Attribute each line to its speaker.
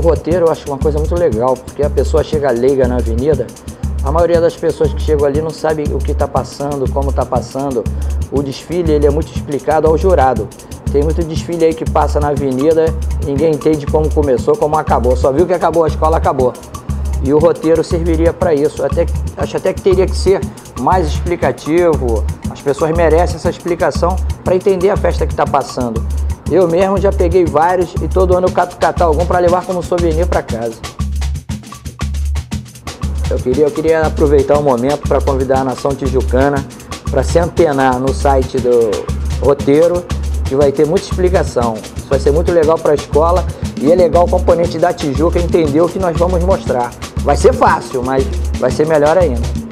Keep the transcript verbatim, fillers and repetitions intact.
Speaker 1: roteiro eu acho uma coisa muito legal, porque a pessoa chega leiga na avenida, a maioria das pessoas que chegam ali não sabe o que está passando, como está passando. O desfile ele é muito explicado ao jurado. Tem muito desfile aí que passa na avenida, ninguém entende como começou, como acabou. Só viu que acabou, a escola acabou. E o roteiro serviria para isso. Até, acho até que teria que ser mais explicativo. As pessoas merecem essa explicação para entender a festa que está passando. Eu mesmo já peguei vários e todo ano eu cato catar algum para levar como souvenir para casa. Eu queria, eu queria aproveitar o momento para convidar a nação tijucana para se antenar no site do roteiro, que vai ter muita explicação. Isso vai ser muito legal para a escola e é legal o componente da Tijuca entender o que nós vamos mostrar. Vai ser fácil, mas vai ser melhor ainda.